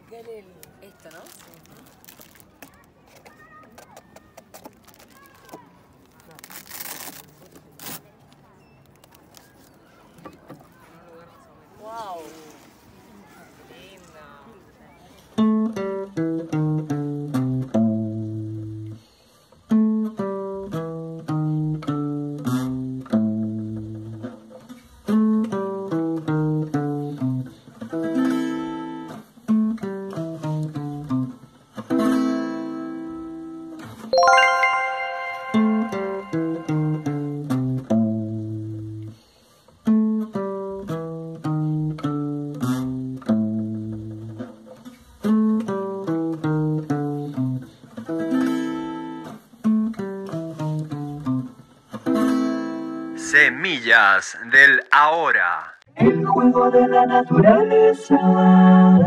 explicar esto, ¿no? Wow. Semillas del Ahora. El juego de la naturaleza.